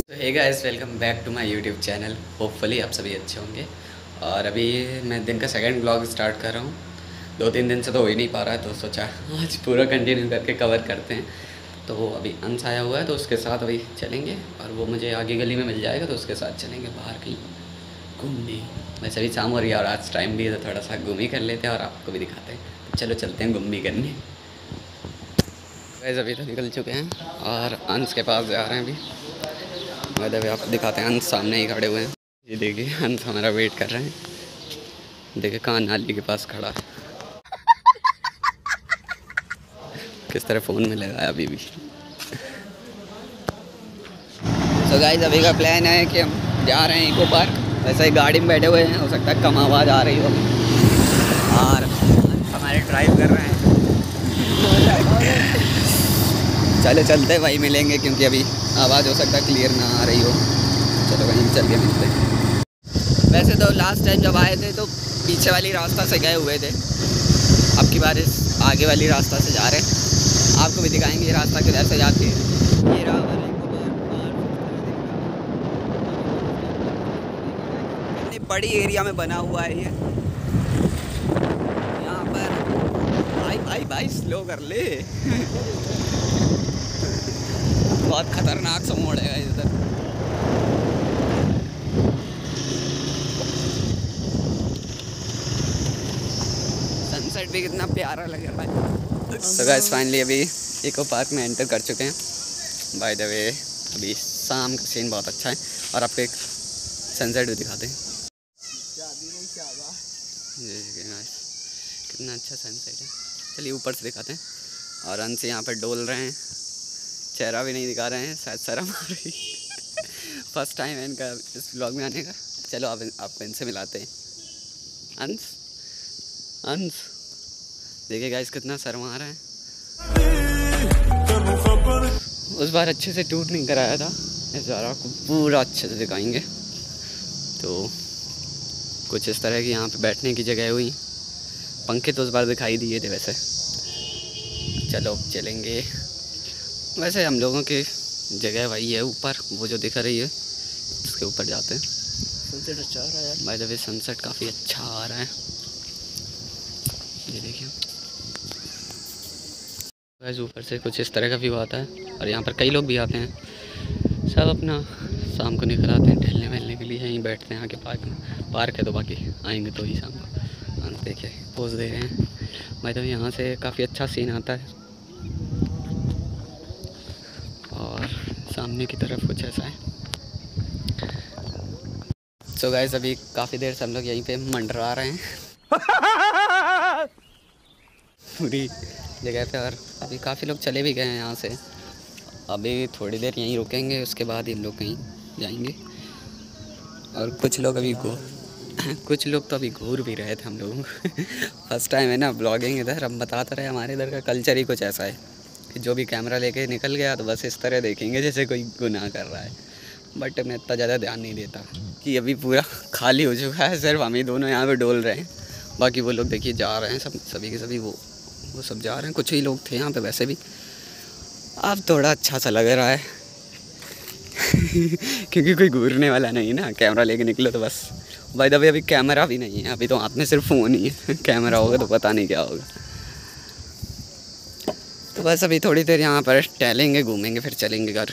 तो hey guys, welcome back to my YouTube channel. Hopefully आप सभी अच्छे होंगे। और अभी मैं दिन का सेकंड ब्लॉग स्टार्ट कर रहा हूँ। 2-3 दिन से तो हो ही नहीं पा रहा है, तो सोचा आज पूरा कंटिन्यू करके कवर करते हैं। तो अभी अंश आया हुआ है, तो उसके साथ अभी चलेंगे और वो मुझे आगे गली में मिल जाएगा, तो उसके साथ चलेंगे बाहर कहीं घूमने। वैसे भी शाम हो रही है और आज टाइम भी है, तो थोड़ा सा घूम ही कर लेते हैं और आपको भी दिखाते हैं। तो चलो चलते हैं घूम भी करने। वैसे अभी तो निकल चुके हैं और अंश के पास जा रहे हैं अभी। वैसे आप दिखाते हैं, अंश सामने ही खड़े हुए हैं। ये देखिए, अंश हमारा वेट कर रहे हैं। देखिए कहाँ नाली के पास खड़ा है, किस तरह फ़ोन में लगा है अभी भी। तो गाइस, अभी का प्लान है कि हम जा रहे हैं इको पार्क। वैसे ही गाड़ी में बैठे हुए हैं, हो सकता है कम आवाज़ आ रही हो। और हमारे ड्राइव कर रहे हैं। चले चलते भाई, मिलेंगे, क्योंकि अभी आवाज़ हो सकता है क्लियर ना आ रही हो। चलो कहीं चल के मिलते हैं। वैसे तो लास्ट टाइम जब आए थे तो पीछे वाली रास्ता से गए हुए थे। अब की बार इस आगे वाली रास्ता से जा रहे हैं। आपको भी दिखाएंगे ये रास्ता किधर से जाती है। ये रहा इतनी बड़ी एरिया में बना हुआ है ये। यहाँ पर भाई भाई भाई स्लो कर ले। बहुत खतरनाक सा मोड़ है इधर। सनसेट भी कितना प्यारा लग रहा है। तो गाइस, फाइनली अभी इको पार्क में एंटर कर चुके हैं। बाय द वे, अभी शाम का सीन बहुत अच्छा है और आपको एक सनसेट भी दिखाते हैं। कितना अच्छा सनसेट है। चलिए ऊपर से दिखाते हैं। और अंश यहाँ पर डोल रहे हैं, चेहरा भी नहीं दिखा रहे हैं, शायद शर्म आ रही। फर्स्ट टाइम है इनका इस ब्लॉग में आने का। चलो आपको इनसे मिलाते हैं। अंश, अंश देखिए गाइस, कितना शर्मा रहा है। उस बार अच्छे से टूट नहीं कराया था, इस बार आपको पूरा अच्छे से दिखाएंगे। तो कुछ इस तरह की यहाँ पे बैठने की जगह हुई। पंखे तो उस बार दिखाई दिए थे वैसे। चलो चलेंगे। वैसे हम लोगों की जगह वही है ऊपर, वो जो दिख रही है उसके ऊपर जाते हैं। सनसेट अच्छा आ रहा है यार। बाय द वे सनसेट काफ़ी अच्छा आ रहा है, ये देखिए। वैसे ऊपर से कुछ इस तरह का व्यू आता है और यहाँ पर कई लोग भी आते हैं। सब अपना शाम को निकल आते हैं टहलने वहलने के लिए, यहीं बैठते हैं आके पार्क में। पार्क है तो बाकी आएंगे तो ही शाम को। देखिए पोज दे रहे हैं भाई। तो यहाँ से काफ़ी अच्छा सीन आता है और सामने की तरफ कुछ ऐसा है। सो गाइस, अभी काफ़ी देर से हम लोग यहीं पे मंडरा रहे हैं पूरी जगह पे। और अभी काफ़ी लोग चले भी गए हैं यहाँ से। अभी थोड़ी देर यहीं रुकेंगे, उसके बाद हम लोग कहीं जाएंगे। और कुछ लोग अभी कुछ लोग तो अभी घूर भी रहे थे हम लोगों को। फर्स्ट टाइम है ना ब्लॉगिंग इधर। हम बताते रहे, हमारे इधर का कल्चर ही कुछ ऐसा है कि जो भी कैमरा लेके निकल गया तो बस इस तरह देखेंगे जैसे कोई गुनाह कर रहा है। बट मैं इतना ज़्यादा ध्यान नहीं देता कि अभी पूरा खाली हो चुका है। सिर्फ हम ही दोनों यहाँ पे डोल रहे हैं, बाकी वो लोग देखिए जा रहे हैं, सभी के सभी वो सब जा रहे हैं। कुछ ही लोग थे यहाँ पे वैसे भी। अब थोड़ा अच्छा सा लग रहा है क्योंकि कोई घूरने वाला नहीं ना, कैमरा लेके निकलो तो बस। बाय द वे अभी कैमरा भी नहीं है, अभी तो हाथ में सिर्फ फ़ोन ही है। कैमरा होगा तो पता नहीं क्या होगा। तो बस अभी थोड़ी देर यहाँ पर टहलेंगे, घूमेंगे, फिर चलेंगे घर।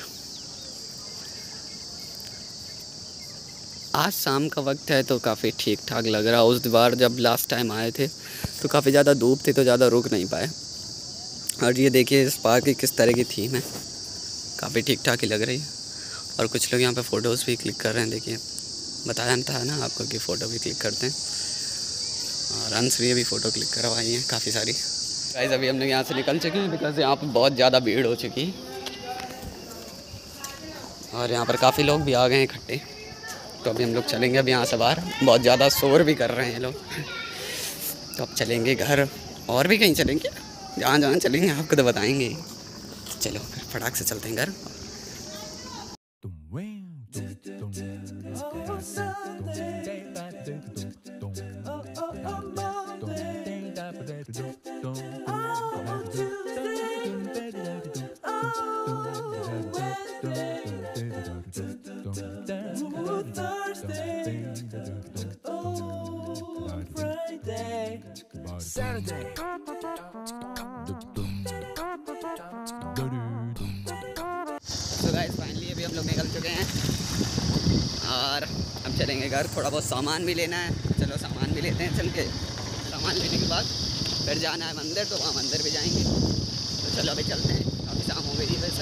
आज शाम का वक्त है तो काफ़ी ठीक ठाक लग रहा है। उस बार जब लास्ट टाइम आए थे तो काफ़ी ज़्यादा धूप थी, तो ज़्यादा रुक नहीं पाए। और ये देखिए इस पार्क की किस तरह की थीम है, काफ़ी ठीक ठाक ही लग रही है। और कुछ लोग यहाँ पे फ़ोटोज़ भी क्लिक कर रहे हैं। देखिए बताया था ना आपको कि फ़ोटो भी क्लिक करते हैं। और अंश भी अभी फ़ोटो क्लिक करवाई हैं काफ़ी सारी। गाइस, अभी हम लोग यहाँ से निकल चुके हैं बिकॉज यहाँ पर बहुत ज़्यादा भीड़ हो चुकी है और यहाँ पर काफ़ी लोग भी आ गए हैं इकट्ठे। तो अभी हम लोग चलेंगे अभी यहाँ से बाहर। बहुत ज़्यादा शोर भी कर रहे हैं लोग। तो अब चलेंगे घर, और भी कहीं चलेंगे, जहाँ जहाँ चलेंगे आपको तो बताएंगे। चलो फिर फटाक से चलते हैं घर। तो गाइस फाइनली अभी हम लोग निकल चुके हैं और अब चलेंगे घर। थोड़ा बहुत सामान भी लेना है, चलो सामान भी लेते हैं। चल के सामान लेने के बाद फिर जाना है मंदिर, तो वहाँ मंदिर भी जाएंगे। तो चलो अभी चलते हैं, अभी शाम हो गई है वैसे।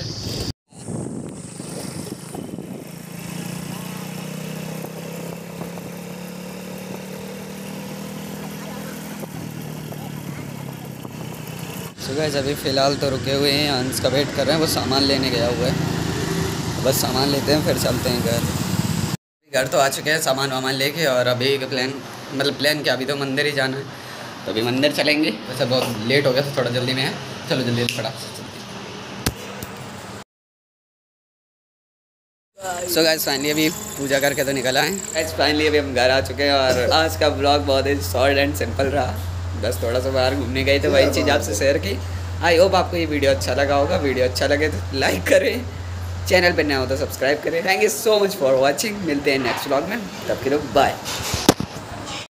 तो गाइस अभी फ़िलहाल तो रुके हुए हैं, अंश का वेट कर रहे हैं, वो सामान लेने गया हुआ है। बस सामान लेते हैं फिर चलते हैं घर। घर तो आ चुके हैं सामान वामान लेके, और अभी का प्लान प्लान क्या, अभी तो मंदिर ही जाना है, तो अभी मंदिर चलेंगे। वैसे बहुत लेट हो गया तो थोड़ा जल्दी में है, चलो जल्दी फटाक से चलते हैं। सो गाइस फाइनली अभी पूजा करके तो निकला है। गाइस फाइनली अभी हम घर आ चुके हैं और आज का ब्लॉग बहुत ही शॉर्ट एंड सिंपल रहा। बस थोड़ा सा बाहर घूमने गए तो वही चीज़ आपसे शेयर की। आई होप आपको ये वीडियो अच्छा लगा होगा। वीडियो अच्छा लगे तो लाइक करें, चैनल पर नया हो तो सब्सक्राइब करें। Thank you so much for watching. मिलते हैं नेक्स्ट व्लॉग में, तब के लोग बाय।